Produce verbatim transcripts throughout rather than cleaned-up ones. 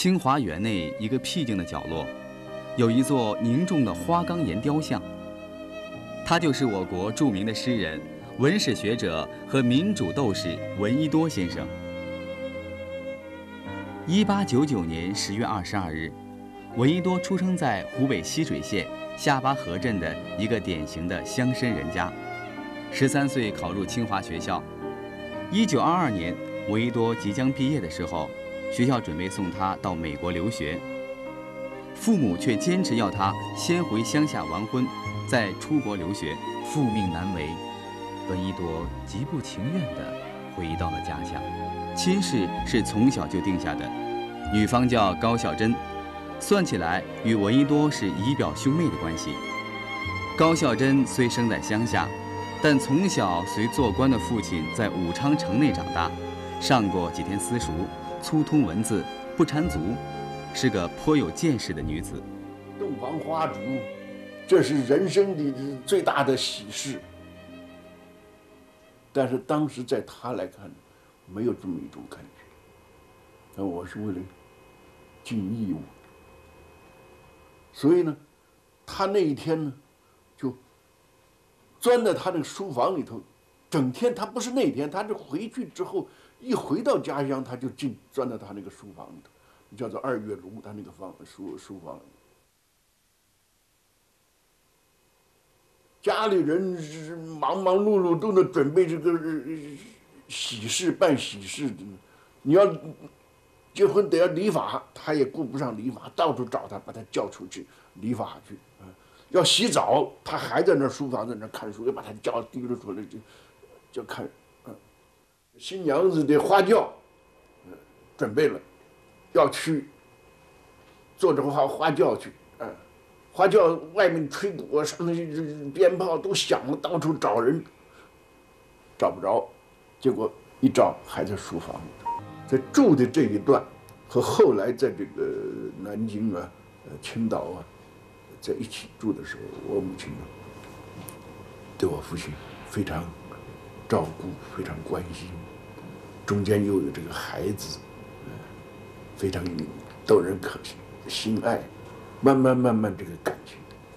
清华园内一个僻静的角落，有一座凝重的花岗岩雕像。他就是我国著名的诗人、文史学者和民主斗士闻一多先生。一八九九年十月二十二日，闻一多出生在湖北浠水县下巴河镇的一个典型的乡绅人家。十三岁考入清华学校。一九二二年，闻一多即将毕业的时候，学校准备送他到美国留学，父母却坚持要他先回乡下完婚，再出国留学。父命难违，闻一多极不情愿地回到了家乡。亲事是从小就定下的，女方叫高孝珍，算起来与闻一多是姨表兄妹的关系。高孝珍虽生在乡下，但从小随做官的父亲在武昌城内长大，上过几天私塾，粗通文字，不缠足，是个颇有见识的女子。 洞房花烛，这是人生的最大的喜事。但是当时在她来看，没有这么一种感觉。但我是为了尽义务，所以呢，她那一天呢，就钻在她那个书房里头，整天。她不是那天，她是回去之后，一回到家乡，她就进钻到她那个书房里头，叫做二月炉，她那个房书书房里。家里人是忙忙碌碌，都在准备这个喜事，办喜事的。你要结婚得要理发，他也顾不上理发，到处找他，把他叫出去理发去。要洗澡，他还在那书房在那看书，又把他叫提溜出来就就看。新娘子的花轿准备了，要去坐着花花轿去。花轿外面吹鼓，上面鞭炮都响了，到处找人，找不着，结果一找还在书房里头。在住的这一段和后来在这个南京啊、呃青岛啊，在一起住的时候，我母亲呢对我父亲非常照顾，非常关心，中间又有这个孩子，呃、非常逗人可心爱。慢慢慢慢，这个感情，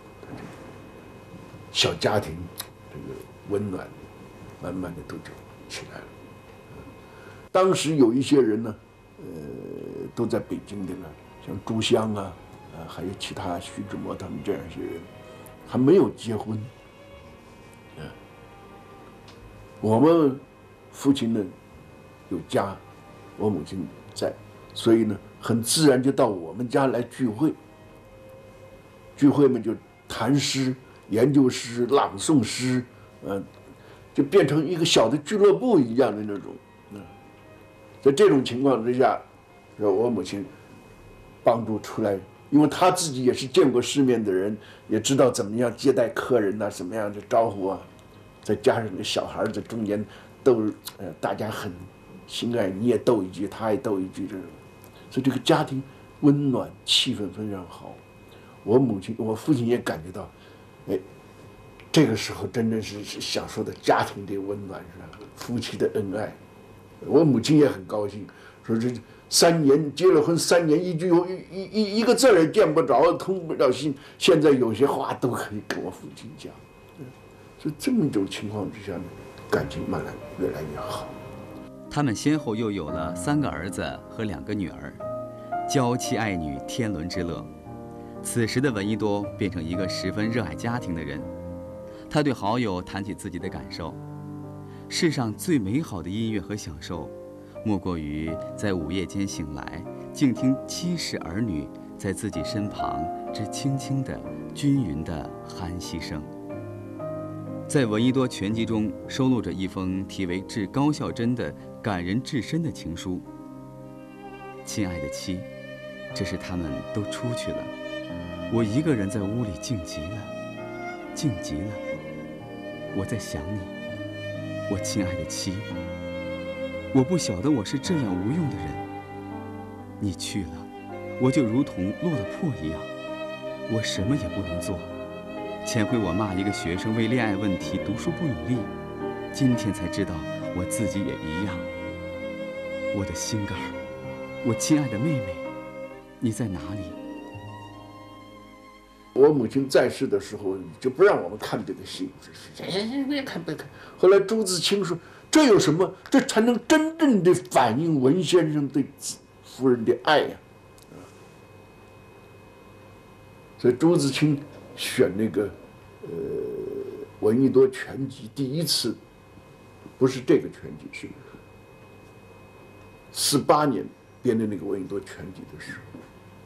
小家庭，这个温暖，慢慢的都就起来了。当时有一些人呢，呃，都在北京的呢，像朱湘啊，啊，还有其他徐志摩他们这样一些人，还没有结婚。啊，我们父亲呢有家，我母亲在，所以呢，很自然就到我们家来聚会。聚会嘛，就谈诗、研究诗、朗诵诗，嗯、呃，就变成一个小的俱乐部一样的那种。嗯、呃，在这种情况之下，我母亲帮助出来，因为她自己也是见过世面的人，也知道怎么样接待客人呐、啊，什么样的招呼啊。再加上那小孩在中间逗，呃，大家很心爱，你也逗一句，他也逗一句，这种，所以这个家庭温暖，气氛非常好。我母亲、我父亲也感觉到，哎，这个时候真正是是享受的家庭的温暖，是吧？夫妻的恩爱。我母亲也很高兴，说这三年结了婚三年，一句一一一个字也见不着，通不了信，现在有些话都可以跟我父亲讲。所以这么一种情况之下呢，感情慢慢越来越好。 他们先后又有了三个儿子和两个女儿，娇妻爱女，天伦之乐。此时的闻一多变成一个十分热爱家庭的人。他对好友谈起自己的感受：世上最美好的音乐和享受，莫过于在午夜间醒来，静听妻室儿女在自己身旁之轻轻的、均匀的酣息声。在闻一多全集中收录着一封题为《致高孝珍》的感人至深的情书。亲爱的妻，这是他们都出去了。我一个人在屋里静极了，静极了。我在想你，我亲爱的妻。我不晓得我是这样无用的人。你去了，我就如同落了魄一样，我什么也不能做。前回我骂一个学生为恋爱问题读书不努力，今天才知道我自己也一样。我的心肝儿，我亲爱的妹妹， 你在哪里？ 我母亲在世的时候就不让我们看这个信，哎，别看别看。后来朱自清说：“这有什么？这才能真正的反映文先生对夫人的爱呀。”所以朱自清选那个呃闻一多全集，第一次不是这个全集，是四八年编的那个闻一多全集的时候，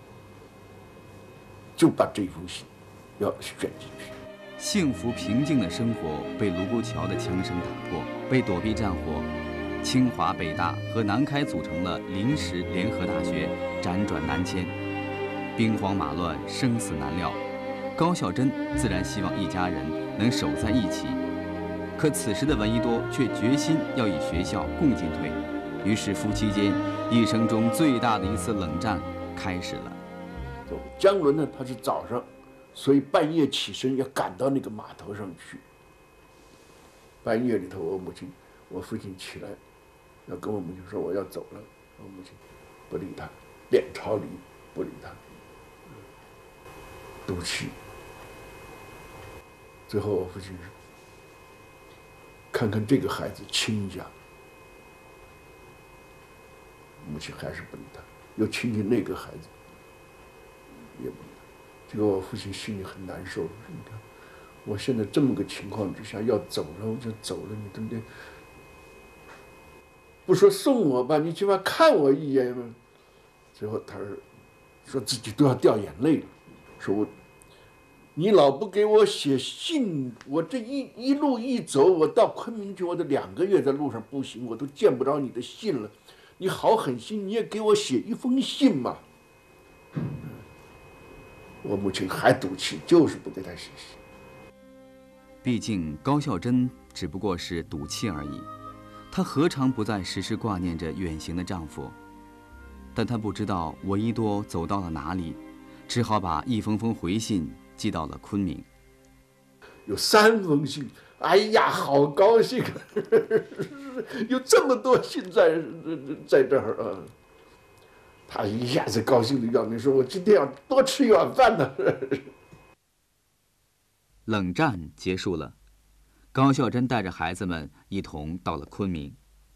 就把这封信要选进去。 幸福平静的生活被卢沟桥的枪声打破，为躲避战火，清华、北大和南开组成了临时联合大学，辗转南迁，兵荒马乱，生死难料。高孝珍自然希望一家人能守在一起，可此时的闻一多却决心要与学校共进退，于是夫妻间一生中最大的一次冷战开始了。 江伦呢，他是早上，所以半夜起身要赶到那个码头上去。半夜里头，我母亲、我父亲起来，要跟我母亲说我要走了，我母亲不理他，脸朝里不理他，赌气。最后我父亲说：“看看这个孩子亲家。”母亲还是不理他，又亲亲那个孩子，也不理他。这个我父亲心里很难受。你看，我现在这么个情况之下要走了，我就走了，你真的不说送我吧，你起码看我一眼嘛。最后他说自己都要掉眼泪了，说我。你老不给我写信，我这一一路一走，我到昆明去，我都两个月在路上步行，我都见不着你的信了。你好狠心，你也给我写一封信嘛。我母亲还赌气，就是不给他写信。 毕竟高孝珍只不过是赌气而已，她何尝不在时时挂念着远行的丈夫？但她不知道闻一多走到了哪里，只好把一封封回信寄到了昆明。 有三封信，哎呀，好高兴！有这么多信在在这儿啊！他一下子高兴的要命，说：“我今天要多吃一碗饭呢。” 冷战结束了，高孝珍带着孩子们一同到了昆明。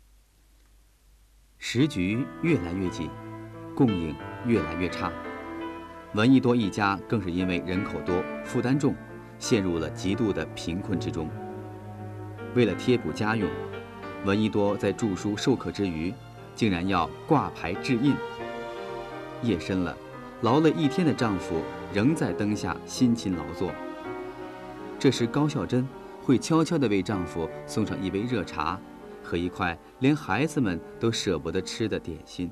时局越来越紧，供应越来越差。闻一多一家更是因为人口多、负担重，陷入了极度的贫困之中。为了贴补家用，闻一多在著书授课之余，竟然要挂牌制印。夜深了，劳累一天的丈夫仍在灯下辛勤劳作。这时高孝珍会悄悄地为丈夫送上一杯热茶和一块连孩子们都舍不得吃的点心。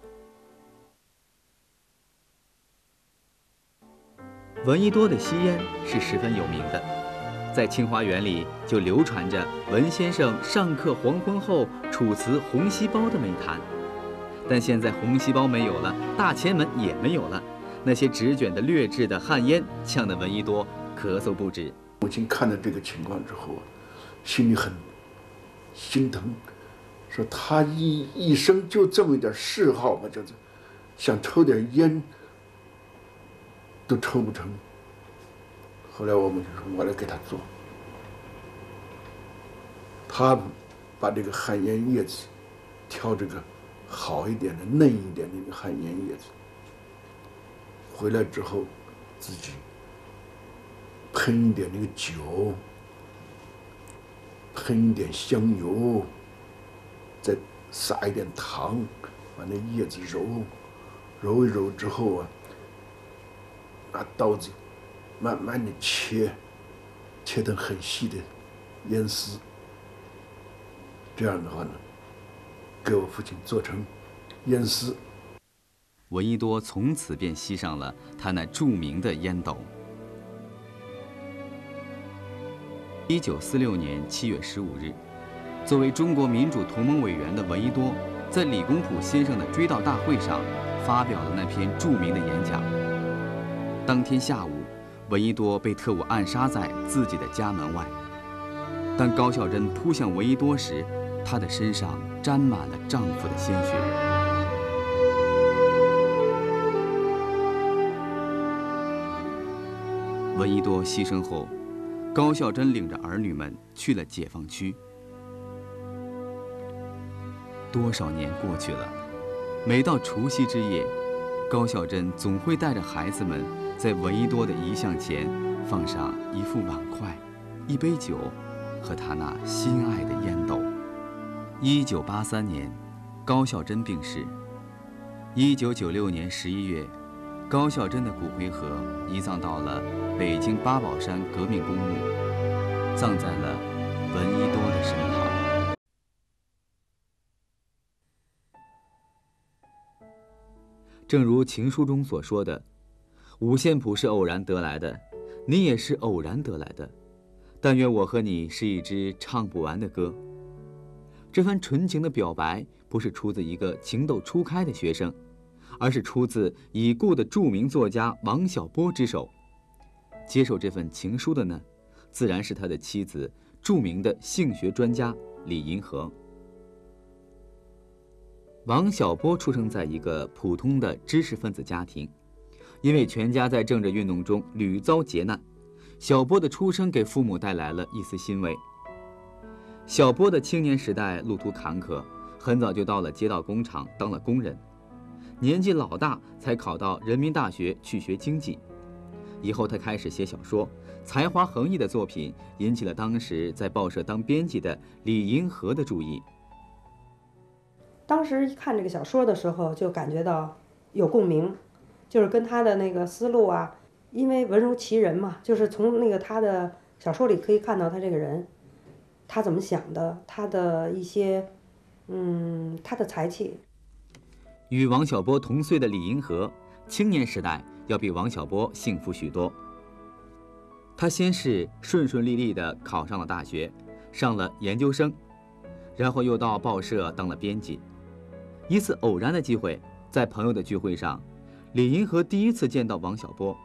闻一多的吸烟是十分有名的，在清华园里就流传着闻先生上课黄昏后储瓷红细胞的美谈。但现在红细胞没有了，大前门也没有了，那些纸卷的劣质的旱烟呛得闻一多咳嗽不止。 母亲看到这个情况之后，心里很心疼，说他一一生就这么一点嗜好嘛，就是想抽点烟都抽不成。后来我母亲说：“我来给他做。”他把这个旱烟叶子挑这个好一点的、嫩一点的那个旱烟叶子，回来之后自己喷一点那个酒，喷一点香油，再撒一点糖，把那叶子揉揉一揉之后啊，拿刀子慢慢的切，切成很细的烟丝。这样的话呢，给我父亲做成烟丝。 闻一多从此便吸上了他那著名的烟斗。一九四六年七月十五日，作为中国民主同盟委员的闻一多，在李公朴先生的追悼大会上发表了那篇著名的演讲。当天下午，闻一多被特务暗杀在自己的家门外。当高孝珍扑向闻一多时，她的身上沾满了丈夫的鲜血。 闻一多牺牲后，高孝真领着儿女们去了解放区。多少年过去了，每到除夕之夜，高孝真总会带着孩子们在闻一多的遗像前放上一副碗筷、一杯酒和他那心爱的烟斗。一九八三年，高孝真病逝。一九九六年十一月，高孝真的骨灰盒移葬到了北京八宝山革命公墓，葬在了闻一多的身旁。正如情书中所说的，五线谱是偶然得来的，你也是偶然得来的。但愿我和你是一支唱不完的歌。这番纯情的表白不是出自一个情窦初开的学生，而是出自已故的著名作家王小波之手。接受这份情书的呢，自然是他的妻子，著名的性学专家李银河。王小波出生在一个普通的知识分子家庭，因为全家在政治运动中屡遭劫难，小波的出生给父母带来了一丝欣慰。小波的青年时代路途坎坷，很早就到了街道工厂当了工人，年纪老大才考到人民大学去学经济。以后他开始写小说，才华横溢的作品引起了当时在报社当编辑的李银河的注意。 当时一看这个小说的时候，就感觉到有共鸣，就是跟他的那个思路啊，因为文如其人嘛，就是从那个他的小说里可以看到他这个人，他怎么想的，他的一些，嗯，他的才气。 与王小波同岁的李银河，青年时代要比王小波幸福许多。他先是顺顺利利地考上了大学，上了研究生，然后又到报社当了编辑。一次偶然的机会，在朋友的聚会上，李银河第一次见到王小波。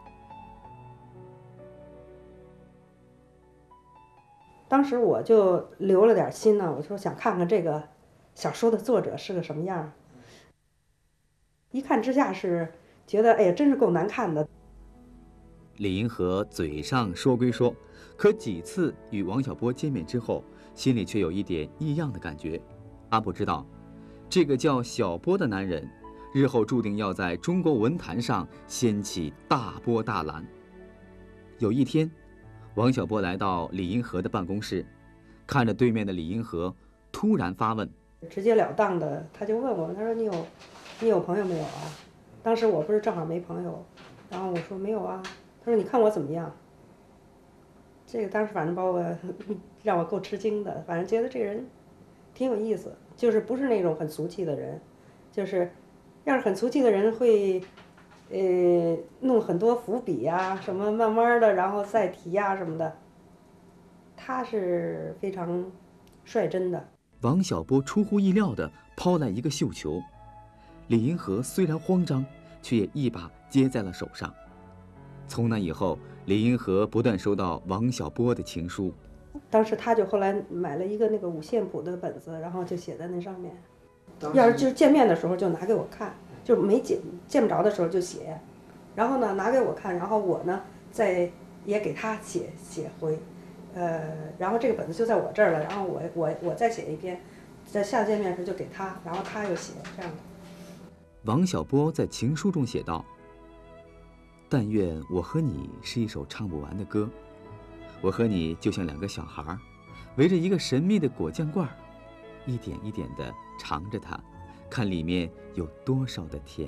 当时我就留了点心呢，我说想看看这个小说的作者是个什么样。一看之下是觉得，哎呀，真是够难看的。 李银河嘴上说归说，可几次与王小波见面之后，心里却有一点异样的感觉。阿普知道，这个叫小波的男人，日后注定要在中国文坛上掀起大波大澜。有一天，王小波来到李银河的办公室，看着对面的李银河，突然发问， 直截了当的，他就问我，他说你有你有朋友没有啊？当时我不是正好没朋友，然后我说没有啊。他说你看我怎么样？这个当时反正把我让我够吃惊的，反正觉得这个人挺有意思，就是不是那种很俗气的人，就是要是很俗气的人会呃弄很多伏笔呀、什么慢慢的然后再提呀、什么的，他是非常率真的。 王小波出乎意料地抛来一个绣球，李银河虽然慌张，却也一把接在了手上。从那以后，李银河不断收到王小波的情书。 当时他就后来买了一个那个五线谱的本子，然后就写在那上面。要是就是见面的时候就拿给我看，就是没见见不着的时候就写，然后呢拿给我看，然后我呢再也给他写写回，呃，然后这个本子就在我这儿了，然后我我我再写一篇，在下见面的时候就给他，然后他又写这样的。 王小波在情书中写道：但愿我和你是一首唱不完的歌，我和你就像两个小孩，围着一个神秘的果酱罐，一点一点地尝着它，看里面有多少的甜。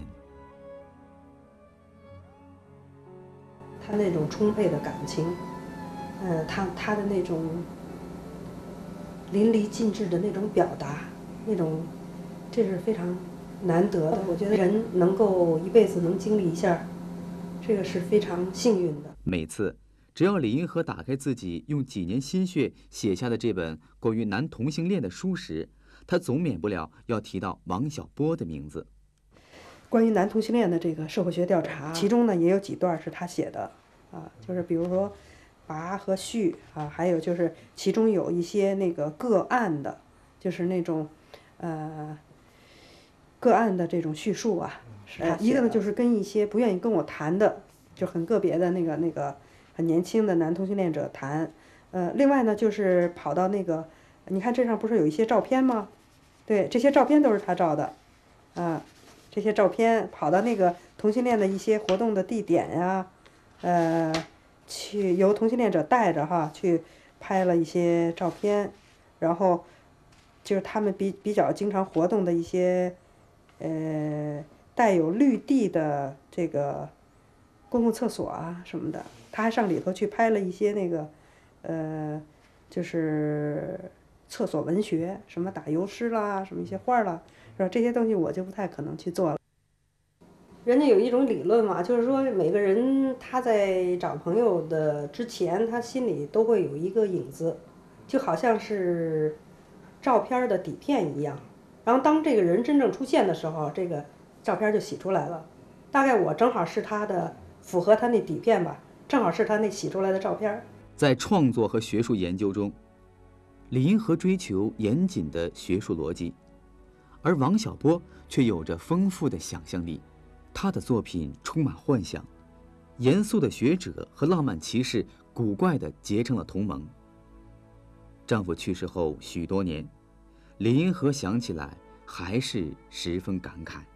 他那种充沛的感情，呃，他他的那种淋漓尽致的那种表达，那种，这是非常难得的。我觉得人能够一辈子能经历一下，这个是非常幸运的。 每次只要李银河打开自己用几年心血写下的这本关于男同性恋的书时，他总免不了要提到王小波的名字。 关于男同性恋的这个社会学调查，其中呢也有几段是他写的，啊，就是比如说拔和序啊，还有就是其中有一些那个个案的，就是那种呃个案的这种叙述啊，是他一个呢就是跟一些不愿意跟我谈的，就很个别的那个那个很年轻的男同性恋者谈。呃，另外呢，就是跑到那个，你看这上不是有一些照片吗？对，这些照片都是他照的，啊，这些照片跑到那个同性恋的一些活动的地点呀，呃，去由同性恋者带着哈去拍了一些照片，然后就是他们比比较经常活动的一些，呃，带有绿地的这个公共厕所啊什么的，他还上里头去拍了一些那个。呃，就是厕所文学，什么打油诗啦，什么一些画啦，是吧？这些东西我就不太可能去做了。人家有一种理论嘛，就是说每个人他在找朋友的之前，他心里都会有一个影子，就好像是照片的底片一样。然后当这个人真正出现的时候，这个照片就洗出来了。大概我正好是他的，符合他那底片吧，正好是他那洗出来的照片。 在创作和学术研究中，李银河追求严谨的学术逻辑，而王小波却有着丰富的想象力。他的作品充满幻想，严肃的学者和浪漫骑士古怪地结成了同盟。丈夫去世后许多年，李银河想起来还是十分感慨。